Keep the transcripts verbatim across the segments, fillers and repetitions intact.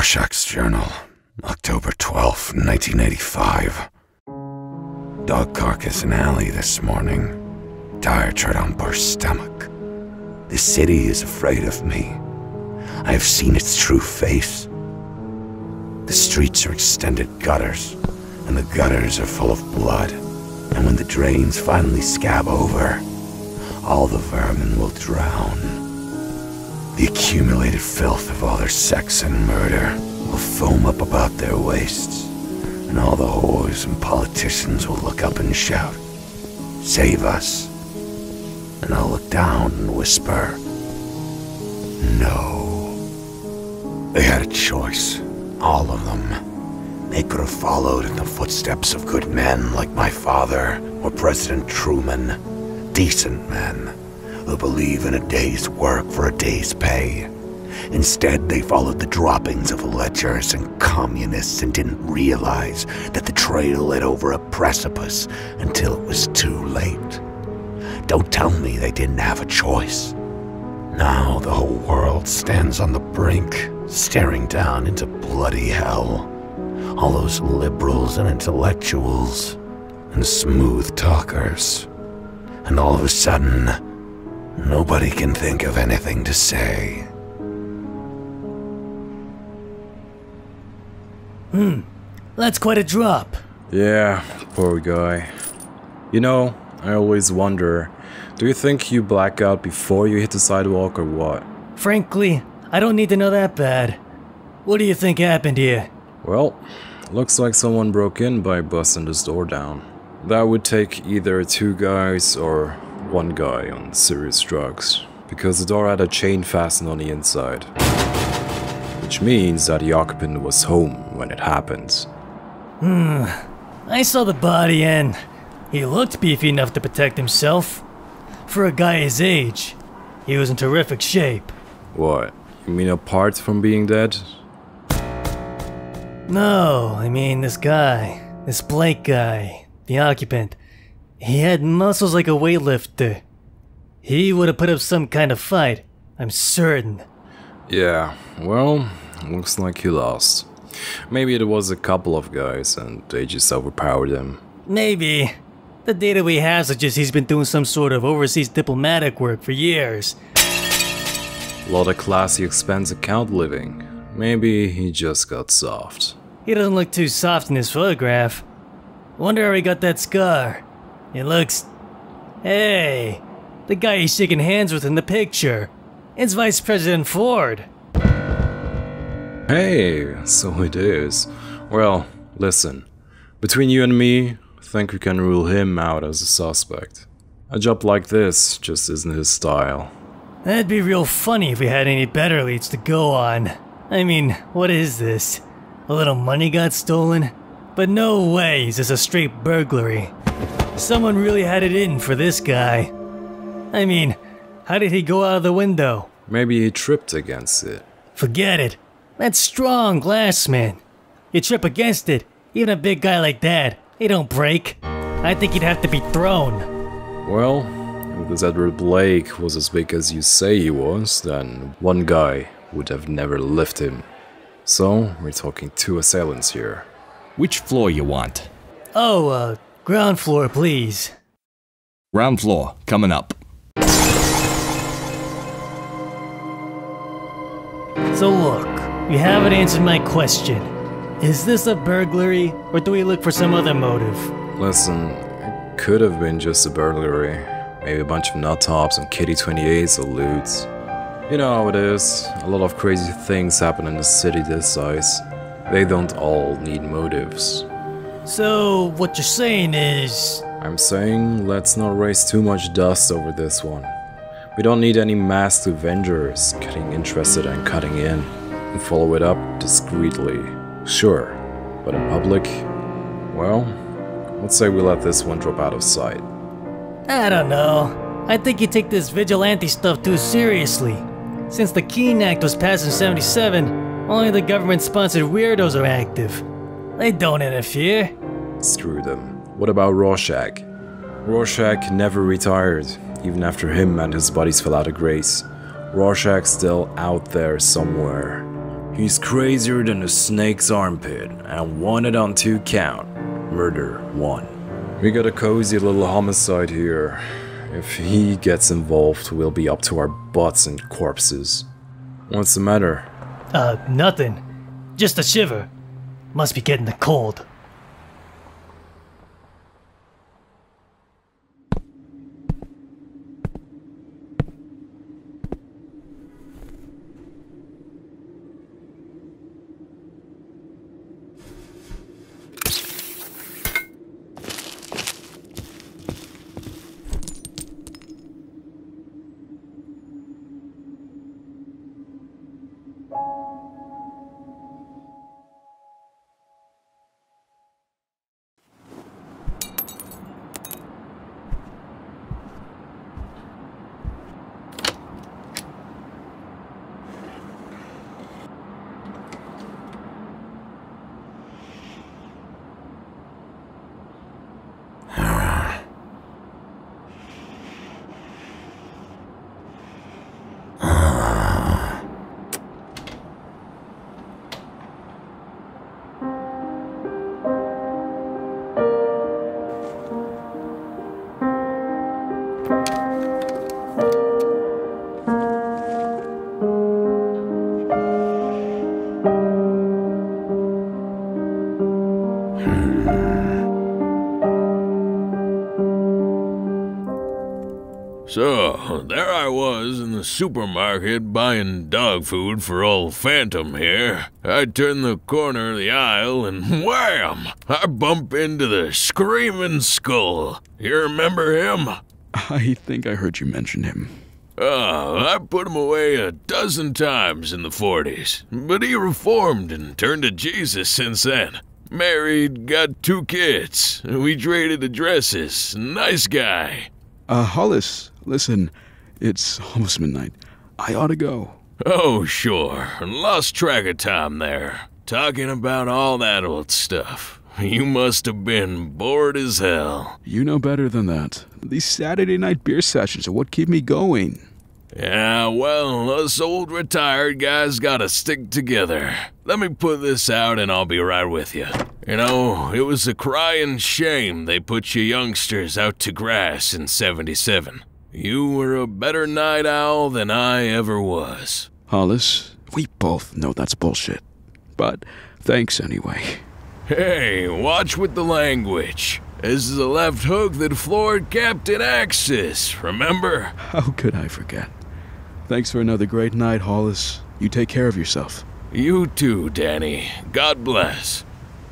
Rorschach's journal, October twelfth, nineteen eighty-five. Dog carcass in alley this morning. Tire tread on burst stomach. The city is afraid of me. I have seen its true face. The streets are extended gutters, and the gutters are full of blood. And when the drains finally scab over, all the vermin will drown. The accumulated filth of all their sex and murder will foam up about their waists, and all the whores and politicians will look up and shout, "Save us." And I'll look down and whisper, "No." They had a choice, all of them. They could have followed in the footsteps of good men like my father or President Truman, decent men who believe in a day's work for a day's pay. Instead, they followed the droppings of ledgers and communists and didn't realize that the trail led over a precipice until it was too late. Don't tell me they didn't have a choice. Now the whole world stands on the brink, staring down into bloody hell. All those liberals and intellectuals and smooth talkers. And all of a sudden, nobody can think of anything to say. Hmm, that's quite a drop. Yeah, poor guy. You know, I always wonder, do you think you black out before you hit the sidewalk or what? Frankly, I don't need to know that bad. What do you think happened here? Well, looks like someone broke in by busting this door down. That would take either two guys or one guy on serious drugs, because the door had a chain fastened on the inside. Which means that the occupant was home when it happened. Hmm, I saw the body and he looked beefy enough to protect himself. For a guy his age, he was in terrific shape. What? You mean apart from being dead? No, I mean this guy, this Blake guy, the occupant. He had muscles like a weightlifter. He would have put up some kind of fight, I'm certain. Yeah, well, looks like he lost. Maybe it was a couple of guys and they just overpowered him. Maybe. The data we have suggests he's been doing some sort of overseas diplomatic work for years. A lot of classy expense account living. Maybe he just got soft. He doesn't look too soft in his photograph. Wonder how he got that scar. It looks... Hey, the guy he's shaking hands with in the picture. It's Vice President Ford. Hey, so it is. Well, listen. Between you and me, I think we can rule him out as a suspect. A job like this just isn't his style. That'd be real funny if we had any better leads to go on. I mean, what is this? A little money got stolen? But no way is this a straight burglary. Someone really had it in for this guy. I mean, how did he go out of the window? Maybe he tripped against it. Forget it. That's strong glass, man. You trip against it, even a big guy like that, he don't break. I think he'd have to be thrown. Well, if this Edward Blake was as big as you say he was, then one guy would have never lifted him. So, we're talking two assailants here. Which floor you want? Oh, uh, ground floor, please. Ground floor, coming up. So look, you haven't answered my question. Is this a burglary, or do we look for some other motive? Listen, it could have been just a burglary. Maybe a bunch of nut tops and kitty twenty-eights or loots. You know how it is. A lot of crazy things happen in a city this size. They don't all need motives. So, what you're saying is... I'm saying let's not raise too much dust over this one. We don't need any masked Avengers getting interested and cutting in, and follow it up discreetly. Sure, but in public, well, let's say we let this one drop out of sight. I don't know. I think you take this vigilante stuff too seriously. Since the Keene Act was passed in seventy-seven, only the government-sponsored weirdos are active. They don't interfere. Screw them. What about Rorschach? Rorschach never retired, even after him and his buddies fell out of grace. Rorschach's still out there somewhere. He's crazier than a snake's armpit, and wanted on two count. Murder one. We got a cozy little homicide here. If he gets involved, we'll be up to our butts in corpses. What's the matter? Uh, nothing. Just a shiver. Must be getting the cold. So, there I was in the supermarket buying dog food for old Phantom here. I turn the corner of the aisle and wham! I bump into the Screaming Skull. You remember him? I think I heard you mention him. Oh, I put him away a dozen times in the forties, but he reformed and turned to Jesus since then. Married, got two kids. We traded addresses. Nice guy. Uh, Hollis, listen, it's almost midnight. I ought to go. Oh, sure. Lost track of time there. Talking about all that old stuff. You must have been bored as hell. You know better than that. These Saturday night beer sessions are what keep me going. Yeah, well, us old retired guys gotta stick together. Let me put this out and I'll be right with you. You know, it was a crying shame they put you youngsters out to grass in seventy-seven. You were a better night owl than I ever was. Hollis, we both know that's bullshit. But thanks anyway. Hey, watch with the language. This is a left hook that floored Captain Axis, remember? How could I forget? Thanks for another great night, Hollis. You take care of yourself. You too, Danny. God bless.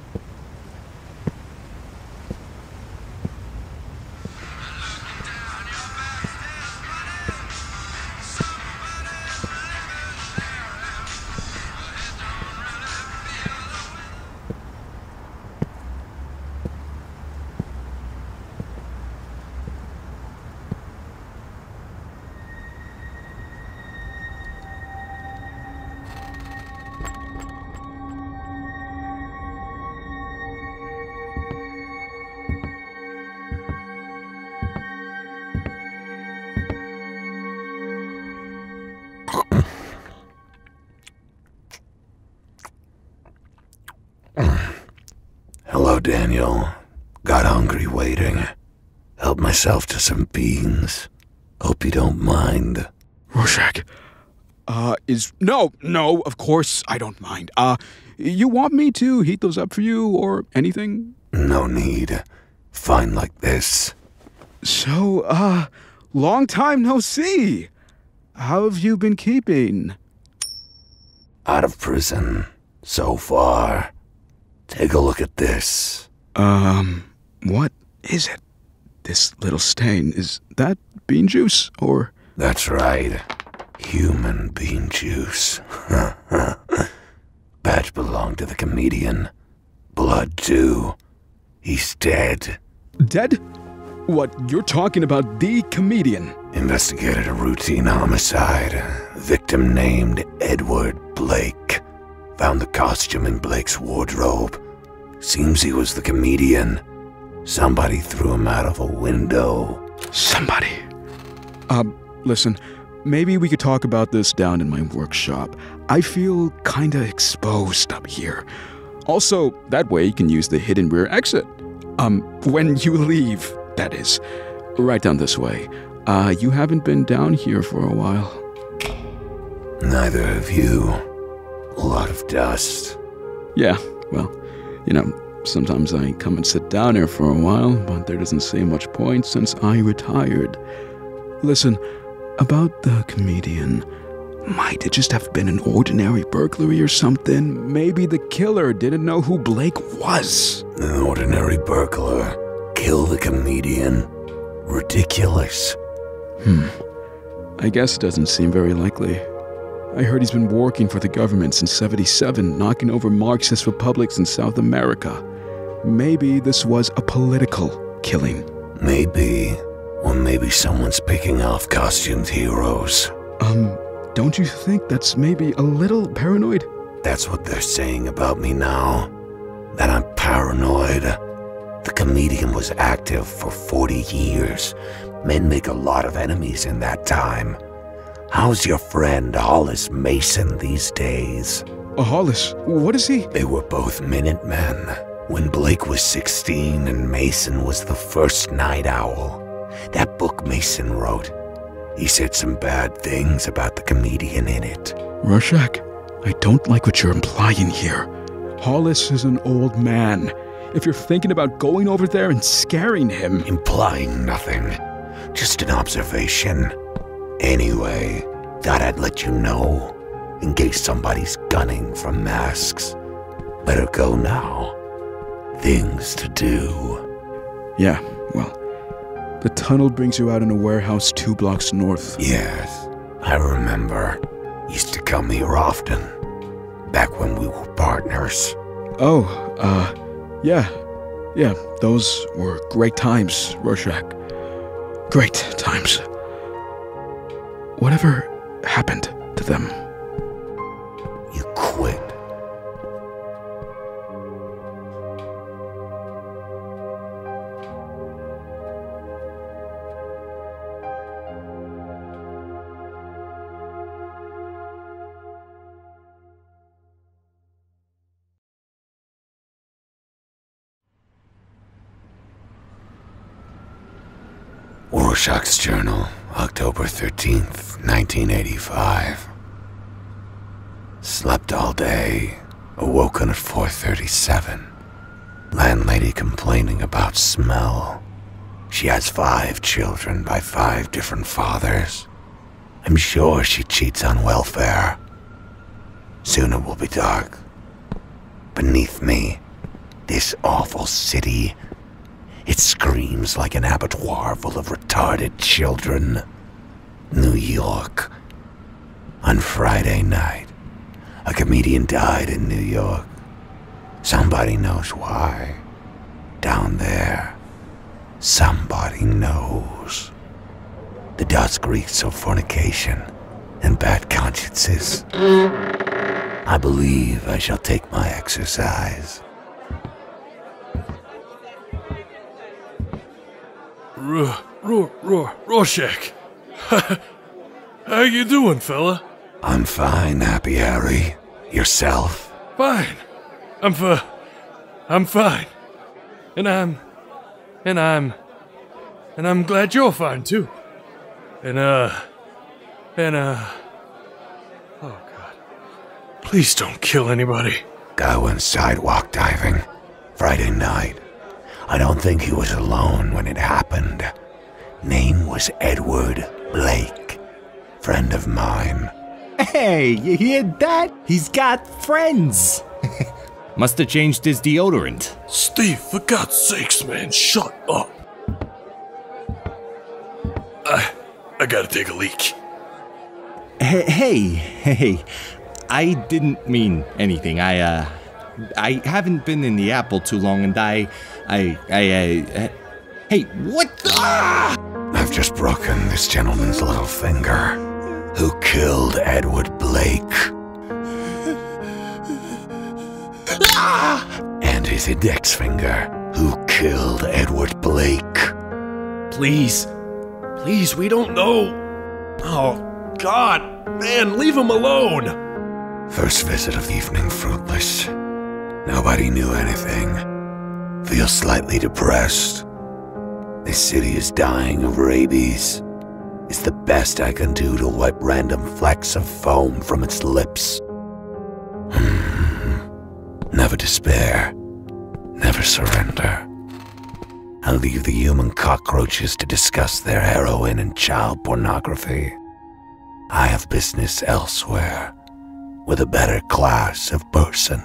Hello, Daniel. Got hungry waiting. Helped myself to some beans. Hope you don't mind. Rorschach. Uh, is... No, no, of course I don't mind. Uh, you want me to heat those up for you or anything? No need. Fine like this. So, uh, long time no see. How have you been keeping? Out of prison. So far. Take a look at this. Um, what is it? This little stain, is that bean juice, or...? That's right. Human bean juice. Patch belonged to the comedian. Blood, too. He's dead. Dead? What, you're talking about the comedian? Investigated a routine homicide. Victim named Edward Blake. Found the costume in Blake's wardrobe. Seems he was the comedian. Somebody threw him out of a window. Somebody. Um, listen, maybe we could talk about this down in my workshop. I feel kinda exposed up here. Also, that way you can use the hidden rear exit. Um, when you leave, that is. Right down this way. Uh, you haven't been down here for a while. Neither of you. A lot of dust. Yeah, well, you know, sometimes I come and sit down here for a while, but there doesn't seem much point since I retired. Listen, about the comedian, might it just have been an ordinary burglary or something? Maybe the killer didn't know who Blake was. An ordinary burglar. Kill the comedian. Ridiculous. Hmm. I guess it doesn't seem very likely. I heard he's been working for the government since seventy-seven, knocking over Marxist republics in South America. Maybe this was a political killing. Maybe. Or maybe someone's picking off costumed heroes. Um, don't you think that's maybe a little paranoid? That's what they're saying about me now. That I'm paranoid. The comedian was active for forty years. Men make a lot of enemies in that time. How's your friend Hollis Mason these days? Uh, Hollis? What is he? They were both Minutemen. When Blake was sixteen and Mason was the first night owl. That book Mason wrote, he said some bad things about the comedian in it. Rorschach, I don't like what you're implying here. Hollis is an old man. If you're thinking about going over there and scaring him... Implying nothing. Just an observation. Anyway, thought I'd let you know, in case somebody's gunning for masks. Better go now. Things to do. Yeah, well, the tunnel brings you out in a warehouse two blocks north. Yes, I remember. Used to come here often. Back when we were partners. Oh, uh, yeah. Yeah, those were great times, Rorschach. Great times. Whatever happened to them? You quit. Rorschach's Journal, October thirteenth, nineteen eighty-five. Slept all day, awoken at four thirty-seven. Landlady complaining about smell. She has five children by five different fathers. I'm sure she cheats on welfare. Soon it will be dark. Beneath me, this awful city. It screams like an abattoir full of retarded children. New York. On Friday night, a comedian died in New York. Somebody knows why. Down there, somebody knows. The dust reeks of fornication and bad consciences. I believe I shall take my exercise. R R R Rorschach. How you doing, fella? I'm fine, Happy Harry. Yourself? Fine. I'm f- I'm fine. And I'm... And I'm... And I'm glad you're fine, too. And, uh... And, uh... Oh, God. Please don't kill anybody. Guy went sidewalk diving. Friday night. I don't think he was alone when it happened. Name was Edward Blake. Friend of mine. Hey, you hear that? He's got friends. Must have changed his deodorant. Steve, for God's sakes, man, shut up. I... I gotta take a leak. Hey, hey, hey. I didn't mean anything. I, uh... I haven't been in the apple too long, and I... I... I, uh... Hey, what the... Ah! I've just broken this gentleman's little finger. Who killed Edward Blake? Ah! And his index finger. Who killed Edward Blake? Please. Please, we don't know. Oh, God, man, leave him alone! First visit of evening fruitless. Nobody knew anything. Feel slightly depressed. This city is dying of rabies. It's the best I can do to wipe random flecks of foam from its lips. Never despair. Never surrender. I'll leave the human cockroaches to discuss their heroin and child pornography. I have business elsewhere, with a better class of person.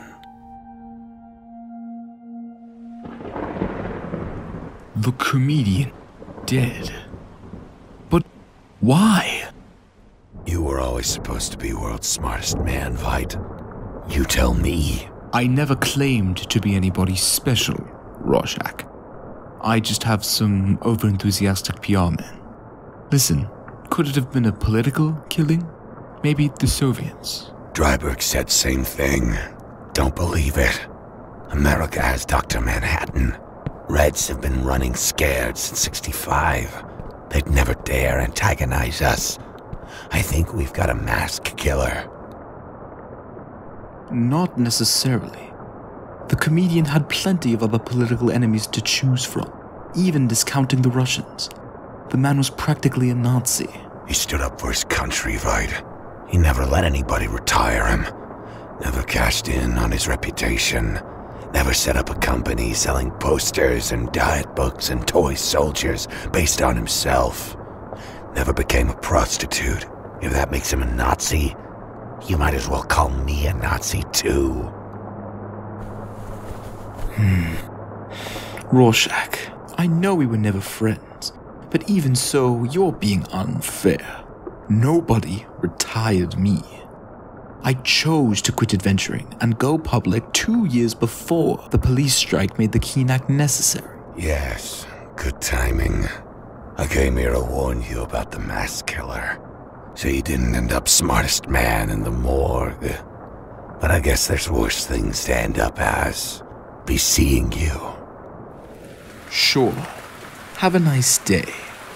The comedian dead. But why? You were always supposed to be world's smartest man, Veidt. You tell me. I never claimed to be anybody special, Rorschach. I just have some overenthusiastic P R men. Listen, could it have been a political killing? Maybe the Soviets? Dreiberg said same thing. Don't believe it. America has Doctor Manhattan. Reds have been running scared since sixty-five. They'd never dare antagonize us. I think we've got a masked killer. Not necessarily. The comedian had plenty of other political enemies to choose from, even discounting the Russians. The man was practically a Nazi. He stood up for his country, Veidt. He never let anybody retire him. Never cashed in on his reputation. Never set up a company selling posters and diet books and toy soldiers based on himself. Never became a prostitute. If that makes him a Nazi, you might as well call me a Nazi too. Hmm. Rorschach, I know we were never friends, but even so, you're being unfair. Nobody retired me. I chose to quit adventuring and go public two years before the police strike made the Keene Act necessary. Yes, good timing. I came here to warn you about the mass killer, so you didn't end up smartest man in the morgue. But I guess there's worse things to end up as. Be seeing you. Sure. Have a nice day.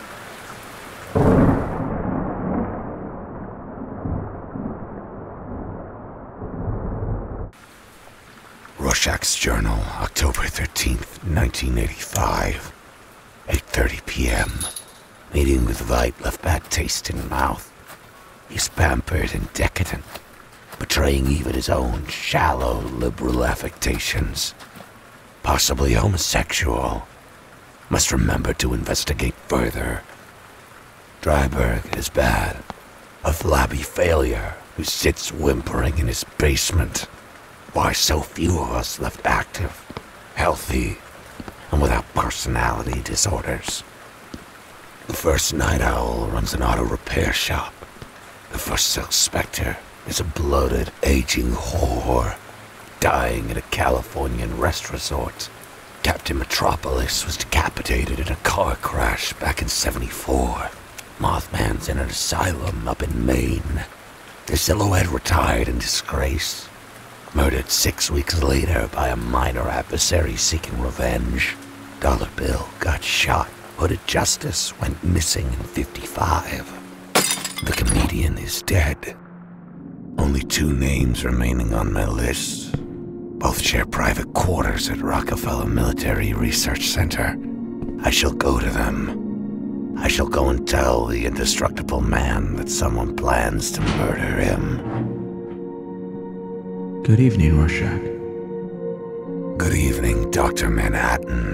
Rorschach's Journal, October thirteenth, nineteen eighty-five. eight thirty p m Meeting with Veidt left bad taste in mouth. He's pampered and decadent, betraying even his own shallow liberal affectations. Possibly homosexual. Must remember to investigate further. Dreiberg is bad. A flabby failure who sits whimpering in his basement. Why so few of us left active, healthy, and without personality disorders? The first night owl runs an auto repair shop. The first silk spectre is a bloated, aging whore, dying at a Californian rest resort. Captain Metropolis was decapitated in a car crash back in seventy-four. Mothman's in an asylum up in Maine. The silhouette retired in disgrace. Murdered six weeks later by a minor adversary seeking revenge. Dollar Bill got shot. Hooded Justice went missing in fifty-five. The comedian is dead. Only two names remaining on my list. Both share private quarters at Rockefeller Military Research Center. I shall go to them. I shall go and tell the indestructible man that someone plans to murder him. Good evening, Rorschach. Good evening, Doctor Manhattan.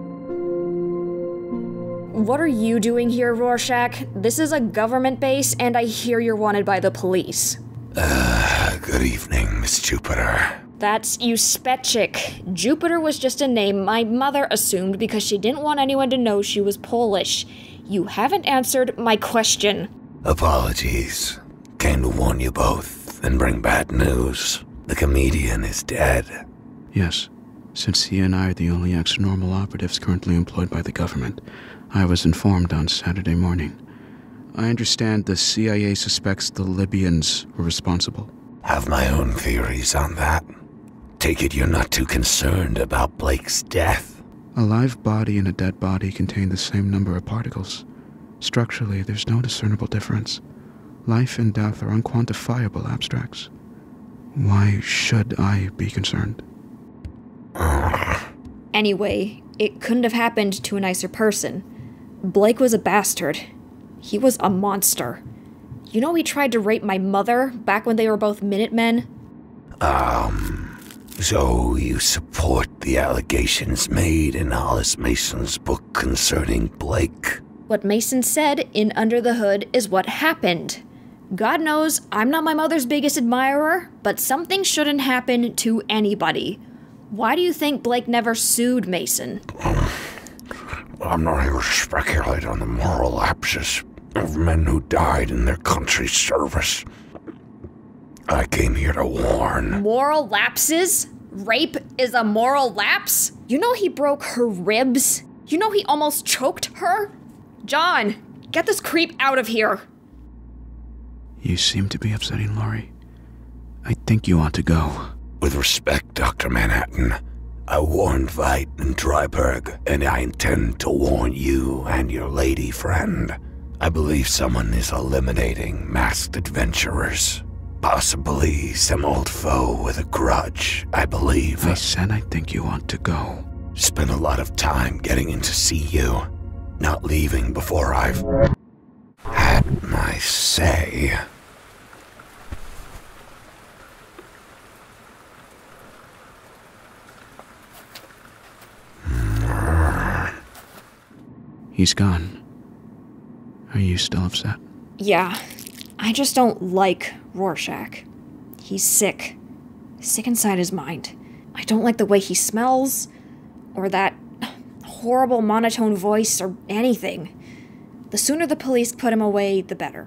What are you doing here, Rorschach? This is a government base, and I hear you're wanted by the police. Uh, good evening, Miss Jupiter. That's Juspeczyk. Jupiter was just a name my mother assumed because she didn't want anyone to know she was Polish. You haven't answered my question. Apologies. Came to warn you both and bring bad news. The comedian is dead. Yes. Since he and I are the only ex-normal operatives currently employed by the government, I was informed on Saturday morning. I understand the C I A suspects the Libyans were responsible. Have my own theories on that. Take it you're not too concerned about Blake's death. A live body and a dead body contain the same number of particles. Structurally, there's no discernible difference. Life and death are unquantifiable abstracts. Why should I be concerned? Anyway, it couldn't have happened to a nicer person. Blake was a bastard. He was a monster. You know he tried to rape my mother back when they were both Minutemen? Um, so you support the allegations made in Hollis Mason's book concerning Blake? What Mason said in Under the Hood is what happened. God knows I'm not my mother's biggest admirer, but something shouldn't happen to anybody. Why do you think Blake never sued Mason? Um, I'm not here to speculate on the moral lapses of men who died in their country's service. I came here to warn. Moral lapses? Rape is a moral lapse? You know he broke her ribs? You know he almost choked her? John, get this creep out of here. You seem to be upsetting Laurie. I think you ought to go. With respect, Doctor Manhattan, I warned Veidt and Dreiberg, and I intend to warn you and your lady friend. I believe someone is eliminating masked adventurers. Possibly some old foe with a grudge, I believe. I said I think you ought to go. Spent a lot of time getting in to see you, not leaving before I've had my say. He's gone. Are you still upset? Yeah, I just don't like Rorschach. He's sick. Sick inside his mind. I don't like the way he smells, or that horrible monotone voice, or anything. The sooner the police put him away, the better.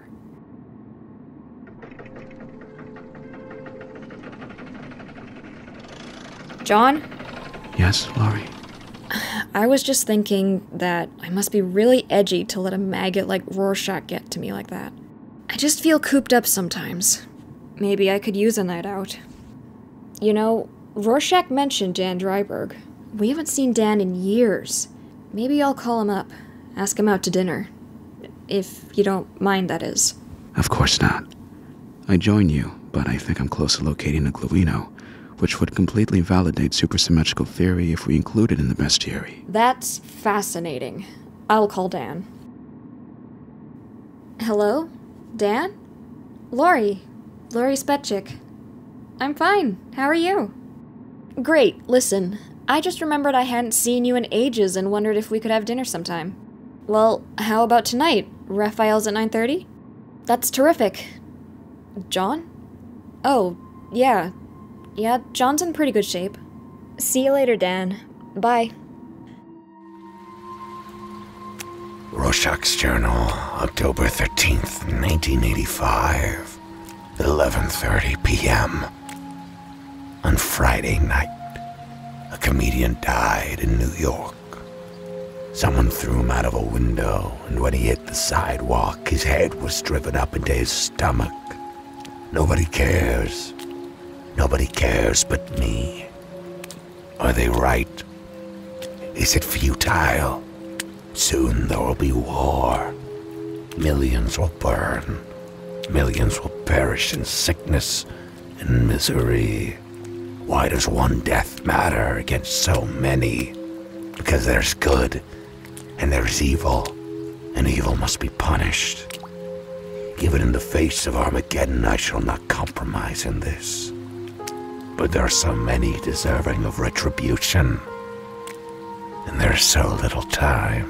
John? Yes, Laurie? I was just thinking that I must be really edgy to let a maggot like Rorschach get to me like that. I just feel cooped up sometimes. Maybe I could use a night out. You know, Rorschach mentioned Dan Dreiberg. We haven't seen Dan in years. Maybe I'll call him up, ask him out to dinner. If you don't mind, that is. Of course not. I join you, but I think I'm close to locating a Gluino, which would completely validate supersymmetrical theory if we include it in the bestiary. That's fascinating. I'll call Dan. Hello? Dan? Laurie. Laurie Spetchik. I'm fine. How are you? Great. Listen, I just remembered I hadn't seen you in ages and wondered if we could have dinner sometime. Well, how about tonight? Raphael's at nine thirty? That's terrific. John? Oh, yeah. Yeah, John's in pretty good shape. See you later, Dan. Bye. Rorschach's Journal, October thirteenth, nineteen eighty-five, eleven thirty p m On Friday night, a comedian died in New York. Someone threw him out of a window, and when he hit the sidewalk, his head was driven up into his stomach. Nobody cares. Nobody cares but me. Are they right? Is it futile? Soon there will be war. Millions will burn. Millions will perish in sickness and misery. Why does one death matter against so many? Because there's good and there's evil, and evil must be punished. Even in the face of Armageddon, I shall not compromise in this. But there are so many deserving of retribution, and there's so little time.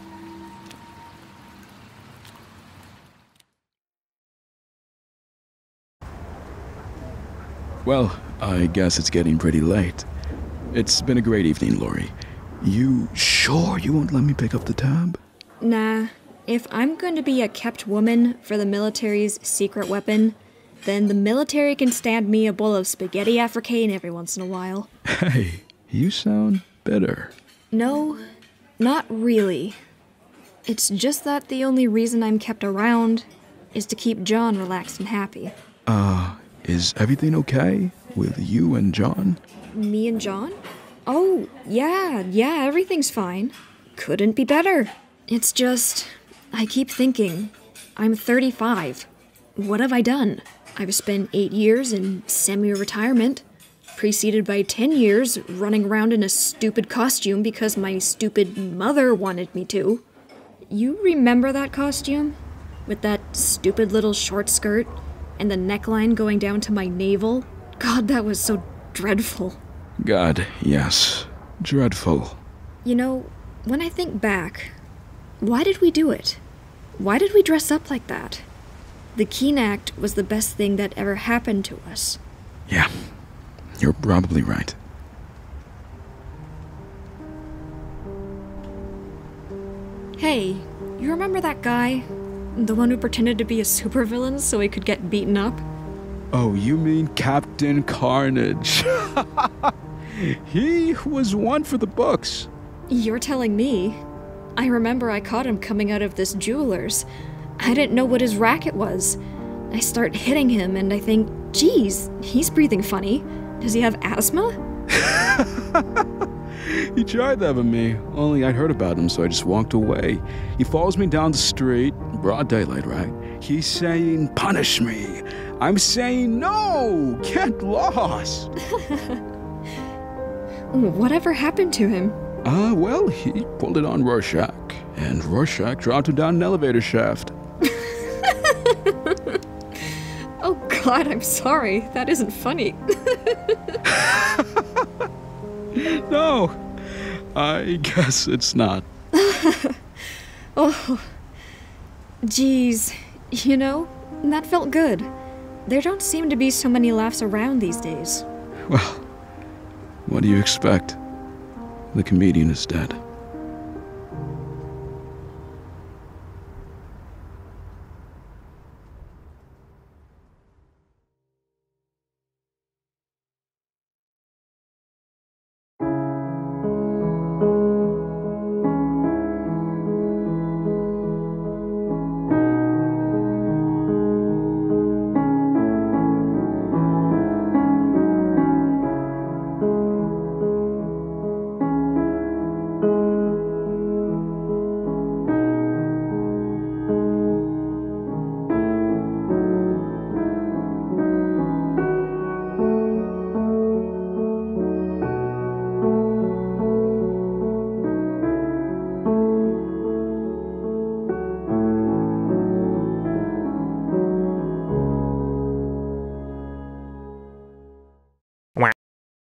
Well, I guess it's getting pretty late. It's been a great evening, Laurie. You sure you won't let me pick up the tab? Nah. If I'm going to be a kept woman for the military's secret weapon, then the military can stand me a bowl of spaghetti africaine every once in a while. Hey, you sound bitter. No, not really. It's just that the only reason I'm kept around is to keep John relaxed and happy. Uh, is everything okay with you and John? Me and John? Oh, yeah, yeah, everything's fine. Couldn't be better. It's just, I keep thinking, I'm thirty-five. what have I done? I've spent eight years in semi-retirement, preceded by ten years running around in a stupid costume because my stupid mother wanted me to. You remember that costume? With that stupid little short skirt and the neckline going down to my navel? God, that was so dreadful. God, yes. Dreadful. You know, when I think back, why did we do it? Why did we dress up like that? The Keen Act was the best thing that ever happened to us. Yeah, you're probably right. Hey, you remember that guy? The one who pretended to be a supervillain so he could get beaten up? Oh, you mean Captain Carnage. He was one for the books. You're telling me? I remember I caught him coming out of this jeweler's. I didn't know what his racket was. I start hitting him and I think, geez, he's breathing funny. Does he have asthma? He tried that with me, only I'd heard about him, so I just walked away. He follows me down the street, broad daylight, right? He's saying, punish me. I'm saying, no, get lost. Whatever happened to him? Uh, well, he pulled it on Rorschach, and Rorschach dropped him down an elevator shaft. Oh God, I'm sorry. That isn't funny. No, I guess it's not. Oh, geez. You know, that felt good. There don't seem to be so many laughs around these days. Well, what do you expect? The comedian is dead.